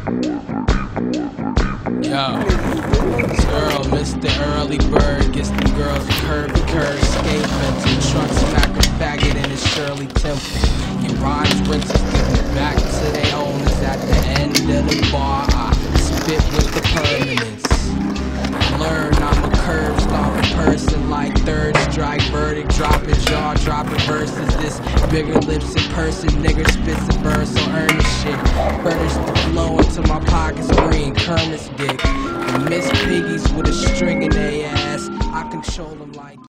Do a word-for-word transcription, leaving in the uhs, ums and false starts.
Yo, it's Earl, Mister Early Bird, gets them girls with curvy curves, skate mental, truck smack a faggot in his Shirley Temple. Your rhymes rentals give me back to their owners at the end of the bar. I spit with the permanence. Learn I'm a curve stomping person like third strike verdict, dropping jaw, dropping verses. This bigger lips in person, nigga spits and burns, so earn the shit. Furnish the flow until my pockets green, Kermit's dick. And Miss Piggies with a string in their ass, I control them.